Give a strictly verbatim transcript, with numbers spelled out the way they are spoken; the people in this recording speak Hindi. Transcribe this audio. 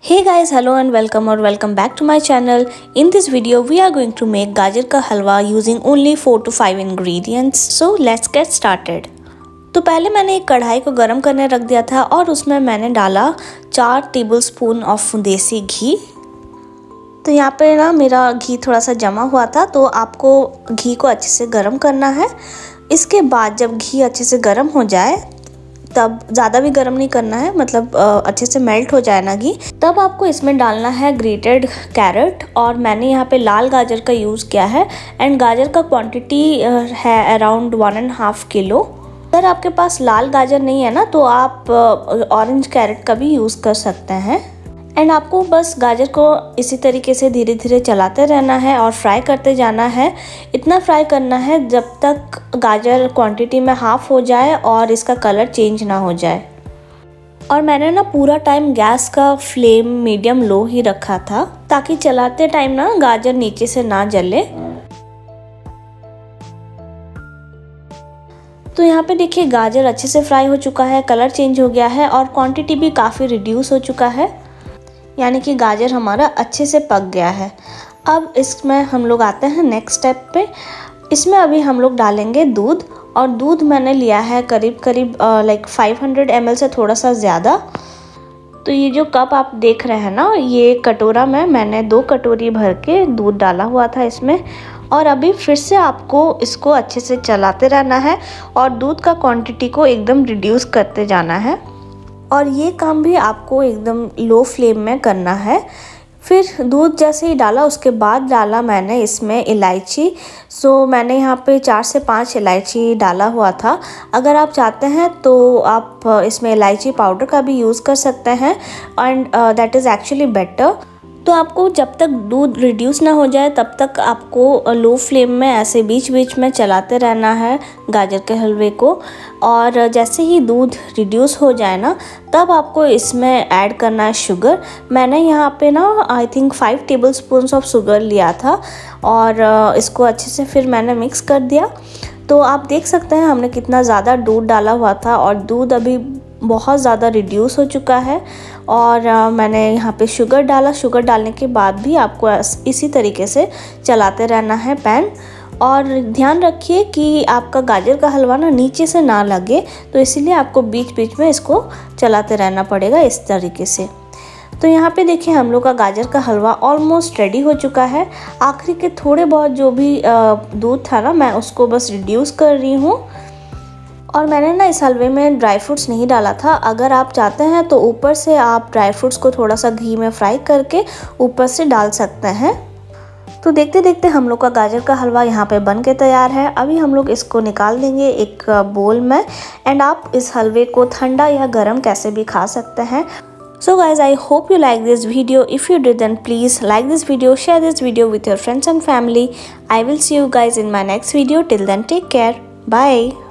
Hey guys, hello and welcome or welcome back to my channel. In this video we are going to make गाजर का हलवा using only four to five ingredients. So let's get started. तो पहले मैंने एक कढ़ाई को गरम करने रख दिया था और उसमें मैंने डाला चार टेबलस्पून ऑफ देसी घी। तो यहाँ पे ना मेरा घी थोड़ा सा जमा हुआ था, तो आपको घी को अच्छे से गरम करना है। इसके बाद जब घी अच्छे से गरम हो जाए, तब ज़्यादा भी गर्म नहीं करना है, मतलब अच्छे से मेल्ट हो जाए ना घी, तब आपको इसमें डालना है ग्रेटेड कैरेट। और मैंने यहाँ पे लाल गाजर का यूज़ किया है एंड गाजर का क्वांटिटी है around one and half kilo. अगर आपके पास लाल गाजर नहीं है ना, तो आप ऑरेंज कैरेट का भी यूज़ कर सकते हैं। एंड आपको बस गाजर को इसी तरीके से धीरे धीरे चलाते रहना है और फ्राई करते जाना है। इतना फ्राई करना है जब तक गाजर क्वांटिटी में हाफ़ हो जाए और इसका कलर चेंज ना हो जाए। और मैंने ना पूरा टाइम गैस का फ्लेम मीडियम लो ही रखा था, ताकि चलाते टाइम ना गाजर नीचे से ना जले। तो यहाँ पे देखिए गाजर अच्छे से फ्राई हो चुका है, कलर चेंज हो गया है और क्वांटिटी भी काफ़ी रिड्यूस हो चुका है, यानी कि गाजर हमारा अच्छे से पक गया है। अब इसमें हम लोग आते हैं नेक्स्ट स्टेप पे। इसमें अभी हम लोग डालेंगे दूध, और दूध मैंने लिया है करीब करीब like five hundred M L से थोड़ा सा ज़्यादा। तो ये जो कप आप देख रहे हैं ना, ये कटोरा में मैंने दो कटोरी भर के दूध डाला हुआ था इसमें। और अभी फिर से आपको इसको अच्छे से चलाते रहना है और दूध का क्वांटिटी को एकदम रिड्यूस करते जाना है। और ये काम भी आपको एकदम लो फ्लेम में करना है। फिर दूध जैसे ही डाला, उसके बाद डाला मैंने इसमें इलायची। सो मैंने यहाँ पे चार से पाँच इलायची डाला हुआ था। अगर आप चाहते हैं तो आप इसमें इलायची पाउडर का भी यूज़ कर सकते हैं, and that is actually better. तो आपको जब तक दूध रिड्यूस ना हो जाए तब तक आपको लो फ्लेम में ऐसे बीच बीच में चलाते रहना है गाजर के हलवे को। और जैसे ही दूध रिड्यूस हो जाए ना, तब आपको इसमें ऐड करना है शुगर। मैंने यहाँ पे ना I think five tablespoon of sugar लिया था और इसको अच्छे से फिर मैंने मिक्स कर दिया। तो आप देख सकते हैं हमने कितना ज़्यादा दूध डाला हुआ था और दूध अभी बहुत ज़्यादा रिड्यूस हो चुका है। और आ, मैंने यहाँ पे शुगर डाला। शुगर डालने के बाद भी आपको इसी तरीके से चलाते रहना है पैन। और ध्यान रखिए कि आपका गाजर का हलवा ना नीचे से ना लगे, तो इसीलिए आपको बीच बीच में इसको चलाते रहना पड़ेगा इस तरीके से। तो यहाँ पे देखिए हम लोग का गाजर का हलवा ऑलमोस्ट रेडी हो चुका है। आखिरी के थोड़े बहुत जो भी दूध था ना, मैं उसको बस रिड्यूस कर रही हूँ। और मैंने ना इस हलवे में ड्राई फ्रूट्स नहीं डाला था। अगर आप चाहते हैं तो ऊपर से आप ड्राई फ्रूट्स को थोड़ा सा घी में फ्राई करके ऊपर से डाल सकते हैं। तो देखते देखते हम लोग का गाजर का हलवा यहाँ पे बन के तैयार है। अभी हम लोग इसको निकाल देंगे एक बोल में। एंड आप इस हलवे को ठंडा या गर्म कैसे भी खा सकते हैं। So guys, I hope you like this video. If you did, then please like this video, share this video with your friends and family. I will see you guys in my next video. Till then, take care. Bye.